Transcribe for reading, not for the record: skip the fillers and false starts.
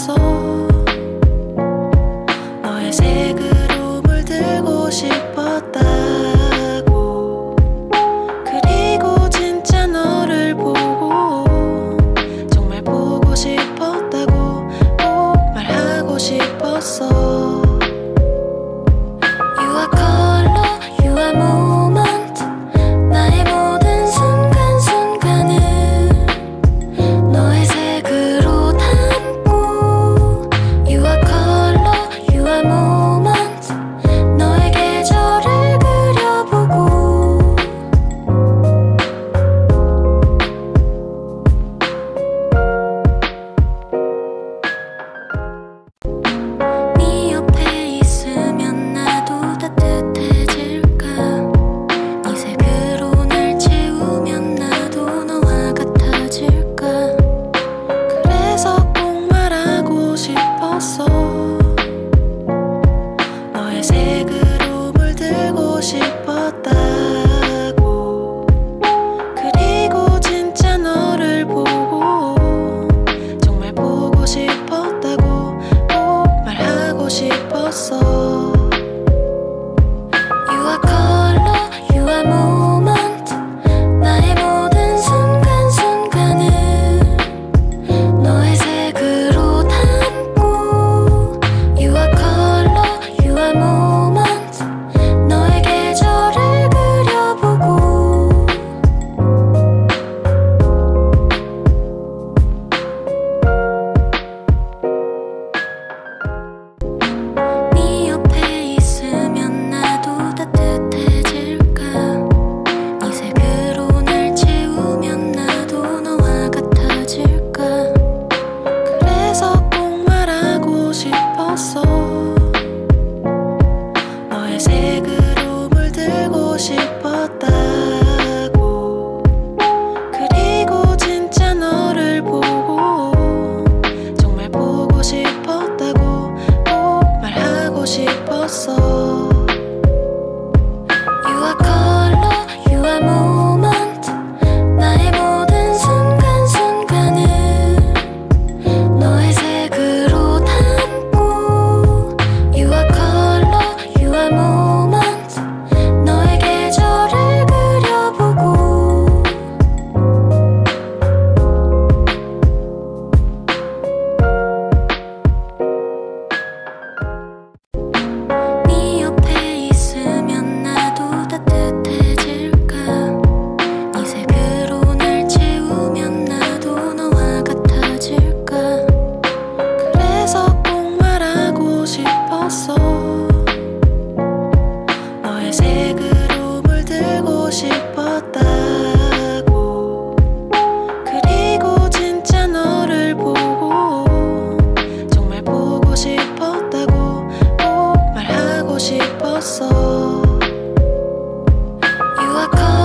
싶었어. 너의 색으로 물들고 싶었다고. 그리고 진짜 너를 보고 정말 보고 싶었다고 꼭 말하고 싶었어. You are color, you are moment. 나의 모든 순간순간을 너의 색으로 담고. You are color, you are moment. 너의 계절을 그려보고. 네 옆에 있으면 나도 따뜻해질까. 네 색으로 날 채우면 나도 너와 같아질까. 그래서 꼭 말하고 싶었어. 너의 색으로 물들고 싶었다고. 그리고 진짜 너를 보고 정말 보고 싶었다고 꼭 말하고 싶었어. You are color, you are moment. 나의 모든 순간순간을 너의 색으로 담고. You are color, you are moment. 너의 계절을 그려보고. 네 옆에 있으면 나도 따뜻해질까. 네 색으로 날 채우면 나도 너와 같아질까. 그래서 꼭 말하고 싶었어. 너의 색으로 물들고 싶었다고. 그리고 진짜 너를 보고 정말 보고 싶었다고 꼭 말하고 싶었어. You are color, you are moment. 나의 모든 순간순간을 너의 색으로 담고. You are color, you are moment. 너의 계절을 그려보고. 네 옆에 있으면 나도 따뜻해질까. 네 색으로 날 채우면 나도 너와 같아질까. 그래서 꼭 말하고 싶었어. 너의 색으로 물들고 싶었다고. 그리고 진짜 너를 보고 정말 보고 싶었다고 꼭 말하고 싶었어. You are color.